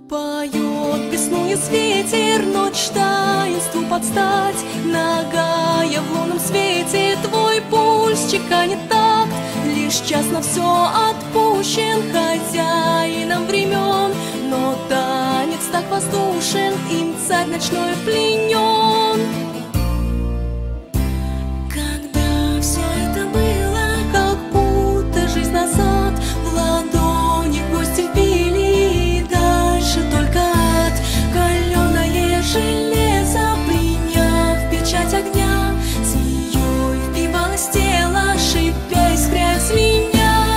Поет, беснуясь ветер, ночь таинству подстать. Нагая в лунном свете, твой пульс чеканит такт. Лишь час на все отпущен хозяином времен, но танец так воздушен, им царь ночной пленен. Когда все это было, как будто жизнь назад, в ладони гости вбили, и дальше только ад. Каленое железо, приняв печать огня, змеей впивалось тело, шипя, искря, звеня.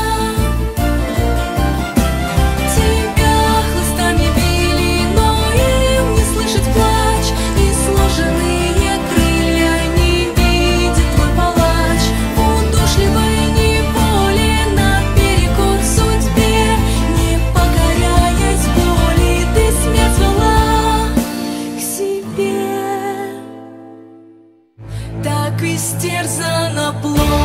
Тебя хлыстами били, но им не слышать плач, и сложенные крылья не видит твой палач. В удушливой неволе, наперекор судьбе, не покоряясь боли, ты смерть звала к себе. Так истерзана плоть